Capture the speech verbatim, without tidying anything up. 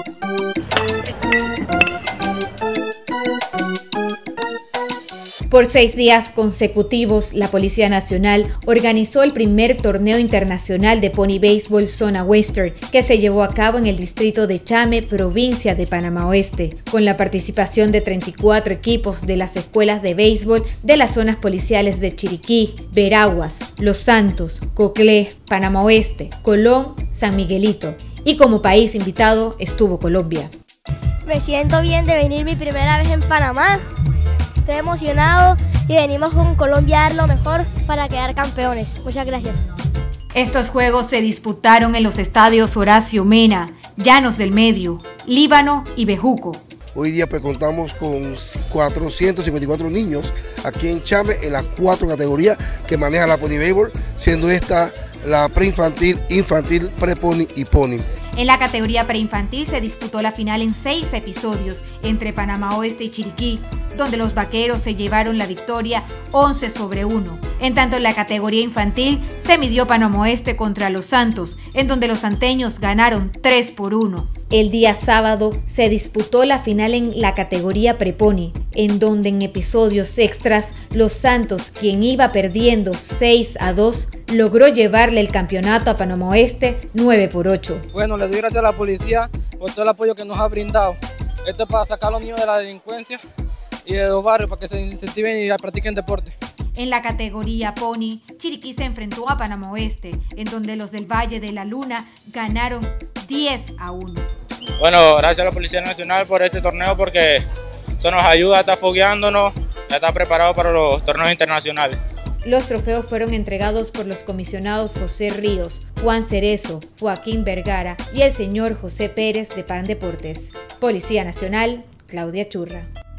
Por seis días consecutivos, la Policía Nacional organizó el primer torneo internacional de Pony Béisbol Zona Western, que se llevó a cabo en el distrito de Chame, provincia de Panamá Oeste, con la participación de treinta y cuatro equipos de las escuelas de béisbol de las zonas policiales de Chiriquí, Veraguas, Los Santos, Coclé, Panamá Oeste, Colón, San Miguelito. Y como país invitado estuvo Colombia. Me siento bien de venir mi primera vez en Panamá. Estoy emocionado y venimos con Colombia a dar lo mejor para quedar campeones. Muchas gracias. Estos juegos se disputaron en los estadios Horacio Mena, Llanos del Medio, Líbano y Bejuco. Hoy día pues contamos con cuatrocientos cincuenta y cuatro niños aquí en Chame en las cuatro categorías que maneja la Pony Béisbol, siendo esta la preinfantil, infantil, prepony y pony. En la categoría preinfantil se disputó la final en seis episodios entre Panamá Oeste y Chiriquí, donde los vaqueros se llevaron la victoria once sobre uno. En tanto, en la categoría infantil se midió Panamá Oeste contra Los Santos, en donde los santeños ganaron tres por uno. El día sábado se disputó la final en la categoría prepony, en donde en episodios extras Los Santos, quien iba perdiendo seis a dos, logró llevarle el campeonato a Panamá Oeste nueve por ocho. Bueno, le doy gracias a la policía por todo el apoyo que nos ha brindado. Esto es para sacar a los niños de la delincuencia y de los barrios para que se incentiven y practiquen deporte. En la categoría pony, Chiriquí se enfrentó a Panamá Oeste, en donde los del Valle de la Luna ganaron diez a uno. Bueno, gracias a la Policía Nacional por este torneo porque eso nos ayuda a estar fogueándonos, ya está preparado para los torneos internacionales. Los trofeos fueron entregados por los comisionados José Ríos, Juan Cerezo, Joaquín Vergara y el señor José Pérez de Pan Deportes. Policía Nacional, Claudia Churra.